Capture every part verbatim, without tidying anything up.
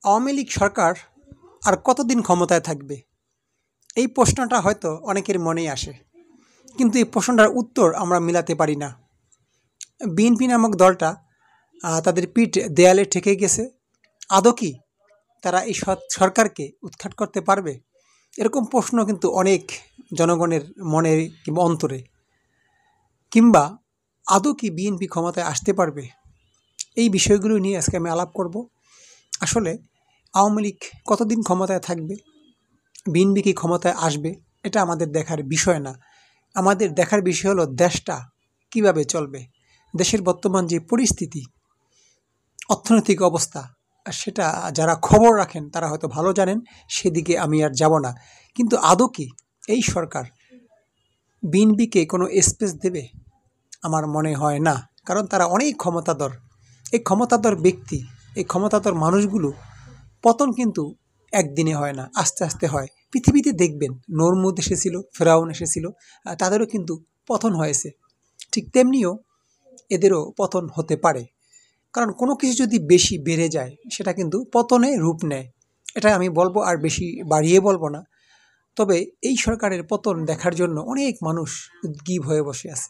আওয়ামী লীগ সরকার আর কতদিন ক্ষমতায় থাকবে? এই প্রশ্নটা হয়তো অনেকের মনেই আসে। কিন্তু এই প্রশ্নটার উত্তর আমরা মিলাতে পারি না। বিএনপি নামক দলটা আহ, তাদের পিঠ দেয়ালে ঠেকে গেছে। আদৌ কি তারা এই সৎ- সরকারকে উৎখাত করতে পারবে? এরকম প্রশ্ন কিন্তু অনেক জনগণের মনে কিংবা অন্তরে। কিংবা আদৌ কি বিএনপি ক্ষমতায় আসতে পারবে? এই বিষয়গুলো নিয়ে আজকে আমি আলাপ করব। আসলে আওয়ামী লীগ কতদিন ক্ষমতায় থাকবে, বিএনপি কি ক্ষমতায় আসবে, এটা আমাদের দেখার বিষয় না। আমাদের দেখার বিষয় হলো দেশটা কিভাবে চলবে, দেশের বর্তমান যে পরিস্থিতি, অর্থনৈতিক অবস্থা, আর সেটা যারা খবর রাখেন তারা হয়তো ভালো জানেন, সেদিকে আমি আর যাব না। কিন্তু আদৌ কি এই সরকার বিএনপিকে কোনো স্পেস দেবে? আমার মনে হয় না, কারণ তারা অনেক ক্ষমতাধর। এই ক্ষমতাধর ব্যক্তি, এই ক্ষমতাধর মানুষগুলো পতন কিন্তু একদিনে হয় না, আস্তে আস্তে হয়। পৃথিবীতে দেখবেন নরমুদ এসেছিল, ফেরাউন এসেছিল, আহ, তাদেরও কিন্তু পতন হয়েছে। ঠিক তেমনিও এদেরও পতন হতে পারে, কারণ কোনো কিছু যদি বেশি বেড়ে যায় সেটা কিন্তু পতনে রূপ নেয়। এটা আমি বলবো, আর বেশি বাড়িয়ে বলবো না। তবে এই সরকারের পতন দেখার জন্য অনেক মানুষ উদ্গ্রীব হয়ে বসে আছে।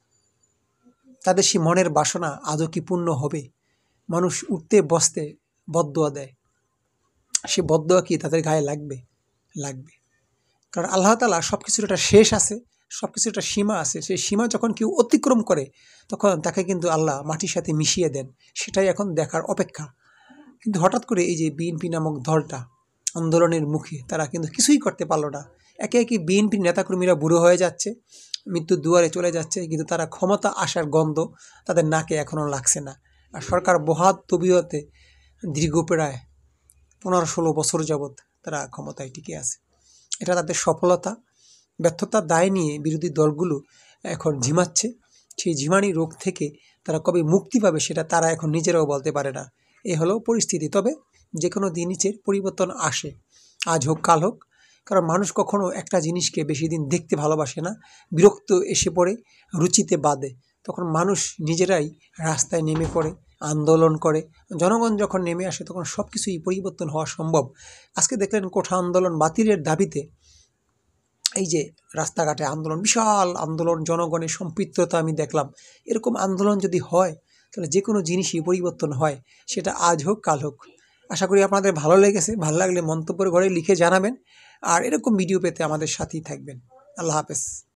তাদের সেই মনের বাসনা আদৌ কি পূর্ণ হবে? মানুষ উঠতে বসতে বদদোয়া দেয়, সে বদদোয়া কি তাদের গায়ে লাগবে? লাগবে। কারণ আল্লাহ তাআলা সব কিছুর একটা শেষ আছে, সব কিছুর একটা সীমা আছে। সেই সীমা যখন কেউ অতিক্রম করে তখন তাকে কিন্তু আল্লাহ মাটির সাথে মিশিয়ে দেন। সেটাই এখন দেখার অপেক্ষা। কিন্তু হঠাৎ করে এই যে বিএনপি নামক দলটা আন্দোলনের মুখে, তারা কিন্তু কিছুই করতে পারলো না। একে একে বিএনপির নেতাকর্মীরা বুড়ো হয়ে যাচ্ছে, মৃত্যুর দুয়ারে চলে যাচ্ছে, কিন্তু তারা ক্ষমতা আসার গন্ধ তাদের নাকে এখনও লাগছে না। আর সরকার বহাত তবিয়তে দীর্ঘ প্রায় পনেরো ষোলো বছর যাবৎ তারা ক্ষমতায় টিকে আছে। এটা তাদের সফলতা। ব্যর্থতার দায় নিয়ে বিরোধী দলগুলো এখন ঝিমাচ্ছে। সেই ঝিমানি রোগ থেকে তারা কবে মুক্তি পাবে সেটা তারা এখন নিজেরাও বলতে পারে না। এ হলো পরিস্থিতি। তবে যে কোনো জিনিসের পরিবর্তন আসে, আজ হোক কাল হোক। কারণ মানুষ কখনো একটা জিনিসকে বেশি দিন দেখতে ভালোবাসে না। বিরক্ত এসে পড়ে, রুচিতে বাধে, তখন মানুষ নিজেরাই রাস্তায় নেমে পড়ে, আন্দোলন করে। জনগণ যখন নেমে আসে তখন সব কিছুই পরিবর্তন হওয়া সম্ভব। আজকে দেখলেন কোঠা আন্দোলন বাতিলের দাবিতে এই যে রাস্তাঘাটে আন্দোলন, বিশাল আন্দোলন, জনগণের সম্পৃক্ততা আমি দেখলাম। এরকম আন্দোলন যদি হয় তাহলে যে কোনো জিনিসই পরিবর্তন হয়, সেটা আজ হোক কাল হোক। আশা করি আপনাদের ভালো লেগেছে। ভালো লাগলে মন্তব্যের ঘরে লিখে জানাবেন, আর এরকম ভিডিও পেতে আমাদের সাথেই থাকবেন। আল্লাহ হাফেজ।